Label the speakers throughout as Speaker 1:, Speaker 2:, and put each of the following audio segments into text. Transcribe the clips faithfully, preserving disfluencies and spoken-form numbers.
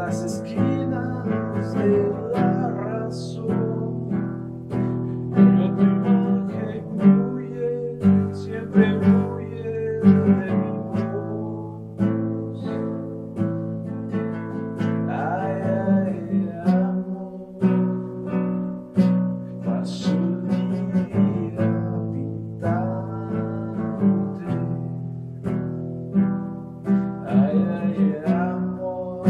Speaker 1: las esquinas de la razón. Pero tu imagen huye, siempre huye de mi voz. Ay, ay, amor, paso el día pintándote. Ay, ay, amor,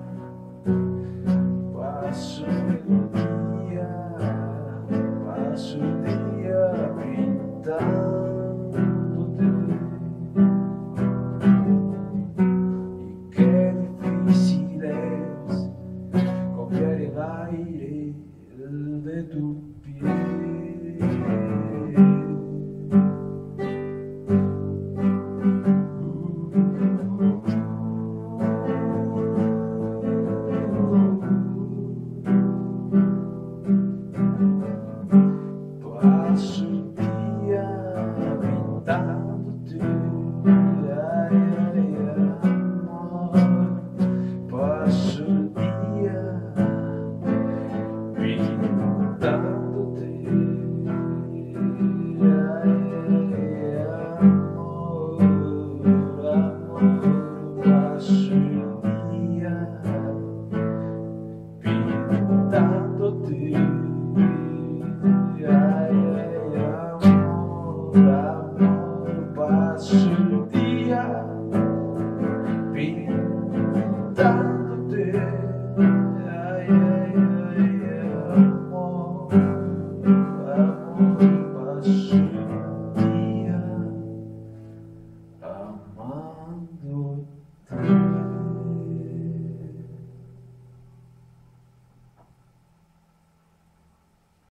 Speaker 1: paso el día, paso el día pintándote. Y qué difícil es copiar el aire de tu piel. Paso el día pintándote, ay, ay, amor. Paso el día pintándote, ay, ay, amor, amor. Paso el día pintándote. Ay, ay, amor, amor, paso el día pintándote. Ay, ay, ay, amor, amor, paso el día amándote.